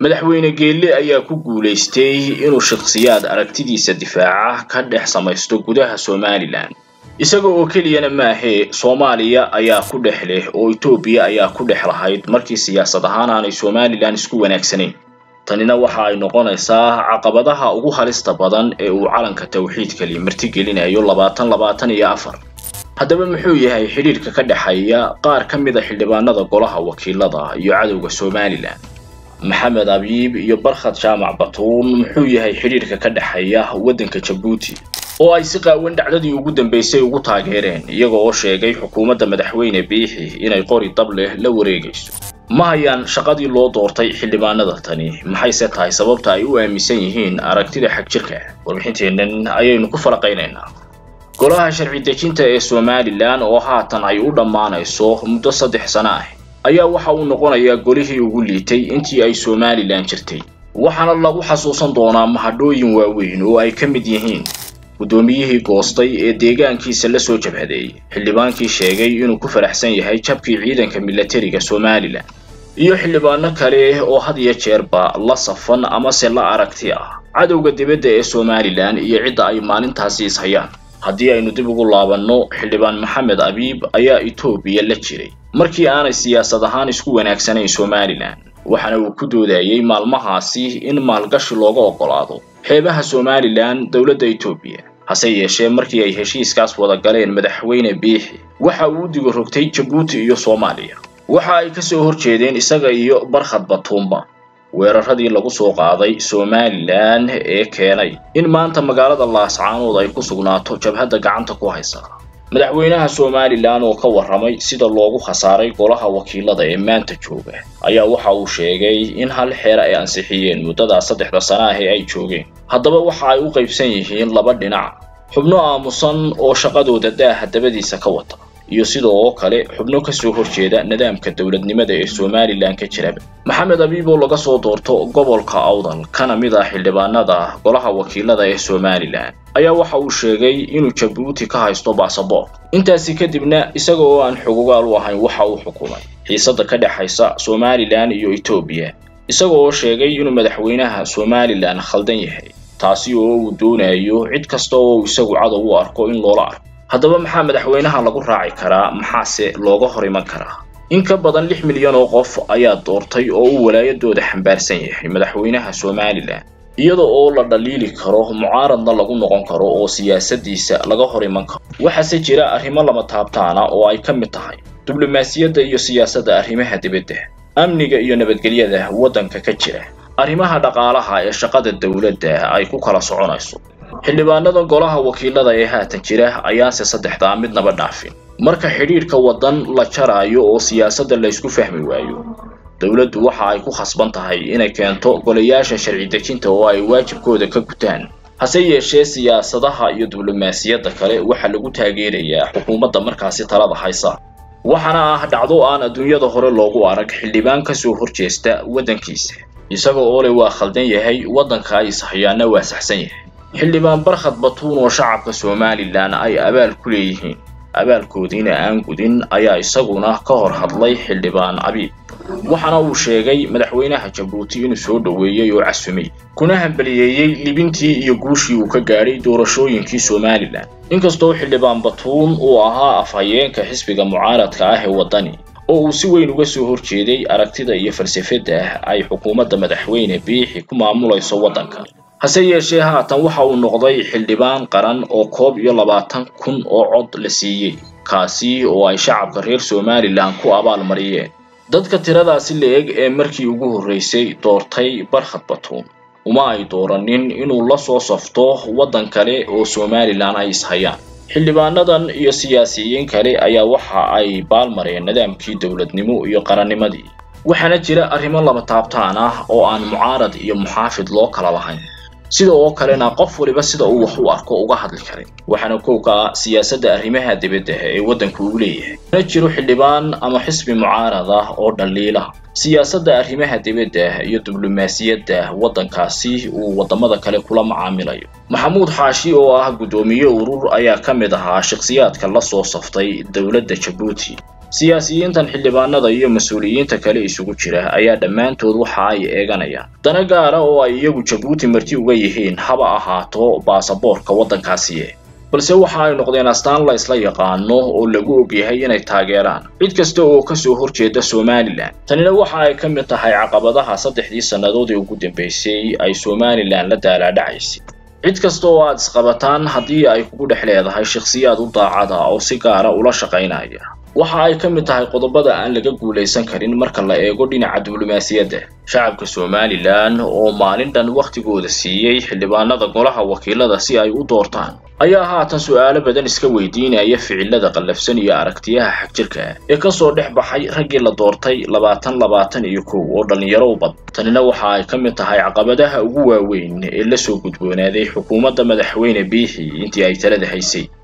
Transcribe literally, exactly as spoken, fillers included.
madaxweyne Geelle ayaa ku guuleystay inuu shakhsiyaad aragtidiisa difaaca ka dhex samaysto gudaha Somaliland isaga oo keliyana maahe Soomaaliya ayaa ku dhex leh oo Itoobiya ayaa ku dhex lahayd markii siyaasad ahaan aanay Somaliland isku wanaagsaneyn tanina waxa ay noqonaysaa caqabadaha ugu halista badan ee uu calanka tawxiidka li martigelinayo labaatan labaatan iyo afar haddaba muxuu yahay xiriirka ka dhaxaya qaar ka mid ah xildhibaanada golaha wakiilada iyo cadawga Somaliland maxamed abiib iyo barkhad jaamac batuun muxuu yahay xiriirka ka dhaxaya wadanka Djibouti oo ay si qaawan dhacdadii ugu dambeysay ugu taageereen iyaga oo sheegay xukuumadda madaxweyne Biixi inay qori dab leh la wareegayso ma hayaan shaqadii loo doortay xildhibaanada tani maxay se tahay sababta ay u aaminsan yihiin aragtida xag jirka warbixinteennan ayaynu ku falaqaynaynaa golaha sharci dejinta ee Somaliland oo haatan ay u dhamaanayso muddo saddex sano ah ayaa waxa uu noqonayaa golihii ugu liitay intii ay Somaliland jirtay waxaana lagu xasuusan doonaa mahadhooyin waaweyn oo ay ka mid yihiin gudoomiyihii goostay ee deegaankiisa la soo jabhaday xildhibaankii sheegay inuu ku faraxsan yahay jabkii ciidanka militariga Somaliland iyo xildhibaano kale oo had iyo jeerba la safan ama se la aragti ah cadawga dibadda ee Somaliland iyo cidda ay maalintaasi is hayaan haddii aynu dib ugu laabanno xildhibaan maxamed abiib ayaa Itoobiya la jiray markii aanay siyaasad ahaan isku wanaagsanayn Somaliland waxaana uu ku doodayay maalmahaasi in maalgashi looga ogolaado xeebaha Somaliland dawladda Itoobiya hase yeeshee markii ay heshiiskaas wada galeen madaxweyne Biixi waxa uu digo rogtay Djibouti iyo Soomaaliya waxa ay ka soo horjeedeen isaga iyo barkhad batuumba weeraradii lagu soo qaaday Somaliland ee keenay in maanta magaalada Laascaanood ay ku sugnaato jabhadda gacanta ku haysa madaxweynaha Somaliland oo ka waramay sida loogu khasaaray golaha wakiilada ee maanta jooga ayaa waxa uu sheegay in hal xeer ay ansixiyeen muddada saddexda sano ah ee ay joogeen haddaba waxa ay u qaybsan yihiin laba dhinac xubno aamusan oo shaqadooda daaha dabadiisa ka wata iyo sidoo kale xubno ka soo horjeeda nidaamka dawladnimada ee Somaliland ka jira maxamed abiib oo laga soo doorto gobolka Awdal kana mid ah xildhibaanada golaha wakiilada ee Somaliland ayaa waxa uu sheegay inuu Djibouti ka haysto baasaboor intaasi kadibna isaga oo aan xuquuqaal u ahayn waxa uu xukumay xiisada ka dhaxaysa Somaliland iyo Itoobiya isaga oo sheegay inuu madaxweynaha Somaliland khaldan yahay taasi oo uu doonayo cid kasta oo isagu cadow u arko in loola arko haddaba maxaa madaxweynaha lagu raaci karaa maxaase looga hor iman karaa in ka badan lix milyan oo qof ayaa doortay oo uu walaayadooda xambaarsan yahay madaxweynaha Somaliland iyadoo oo la dhaliili karo mucaaradna lagu noqon karo oo siyaasadiisa laga hor iman karo waxaase jira arrimo lama taabtaana oo ay ka mid tahay diblomaasiyadda iyo siyaasadda arrimaha dibadda amniga iyo nabadgelyada waddanka ka jira arrimaha dhaqaalaha ee shaqada dawladda ay ku kala soconayso xildhibaanada golaha wakiilada ee haatan jira ayaanse saddexda midnaba dhaafin marka xiriirka wadan la jarayo oo siyaasadda la isku fahmi waayo dawladdu waxa ay ku khasban tahay inay keento golayaasha sharci dejinta oo ay waajibkooda ka gutaan hase yeeshee siyaasadaha iyo diblomaasiyadda kale waxa lagu taageerayaa xukuumadda markaasi talada haysa waxaana ah dhacdo aan adduunyada hore loogu arag xildhibaan ka soo horjeesta wadankiisa isaga oo leh waa khaldan yahay wadanka ay saxiyaana waa saxsan yahay xildhibaan barkhad batuun oo shacabka Somaliland ay abaal ku leeyihiin abaalkoodina aan gudin ayaa isaguna ka hor hadlay xildhibaan abiib waxaana uu sheegay madaxweynaha Djibouti inuu soo dhaweeyay oo casumay kuna hambaliyeeyay libintii iyo guushii uu ka gaaray doorashooyinkii Somaliland inkastoo xildhibaan batuun uu ahaa afhayeenka xisbiga mucaaradka ah ee wadani oo uu si weyn uga soo horjeeday aragtida iyo falsafada ay xukuumadda madaxweyne Biixi ku maamulayso waddanka hase yeeshee haatan waxa uu noqday xildhibaan qaran oo koob iyo labaatan kun oo cod la siiyay kaasi oo ay shacabka reer Somaliland ku abaal mariyeen dadka tiradaasi leeg ee markii ugu horeysay doortay barkhad batuun uma ay dooranin inuu la soo safto waddan kale oo Somaliland ay ishayaan xildhibaanadan iyo siyaasiyiin kale ayaa waxa ay baalmareen nidaamkii dawladnimo iyo qarannimadii waxaana jira arrimo laba taabtaan ah oo aan mucaarad iyo muxaafid loo kala lahayn sidoo kalena qof waliba sida uu wax u arko uga hadli karin waxaana kooka siyaasadda arrimaha dibadda ee waddanku u leeyahay ma jiro xildhibaan ama xisbi mucaarad ah oo dhaliila siyaasadda arrimaha dibadda iyo diblomaasiyadda waddankaasi uu wadamada kale kula macaamilayo maxamuud xaashi oo ah gudoomiye urur ayaa ka mid ahaa shakhsiyaadka la soo saftay dawladda Djibouti siyaasiyiintan xildhibaanada iyo mas'uuliyiinta kale isugu jira ayaa dhammaantood waxa ay eeganayaan dana gaara oo ay iyagu Jabuuti marti uga yihiin haba ahaato baasaboorka waddankaasi balse waxa ay noqdeen astaan la isla yaqaano oo lagu ogyahay inay taageeraan cid kasta oo ka soo horjeeda Somaliland tanina waxa ay ka mid tahay caqabadaha saddexdii sanadood ee ugu dambeysay ay Somaliland la daalaa-dhacaysay cid kasta oo aad isqabataan haddii ay kugu dhex leedahay shakhsiyaad u daacad ah oo si gaar ah ula shaqaynaya waxa ay ka mid tahay qodobada aan laga guuleysan karin marka la eego dhinaca diblomaasiyadda shacabka Somaliland oo maalin dhan waqtigooda siiyay xildhibaanada golaha wakiilada si ay u doortaan ayaa haatan su'aalo badan iska weydiinaya ficilada qallafsan iyo aragtiyaha xagjirka ee ka soo dhex baxay raggii la doortay labaatan labaatan iyo kow oo dhalinyaro u bad tanina waxa ay ka mid tahay caqabadaha ugu waaweyn ee la soo gudboonaaday xukuumadda madaxweyne Biixi intii ay talada haysay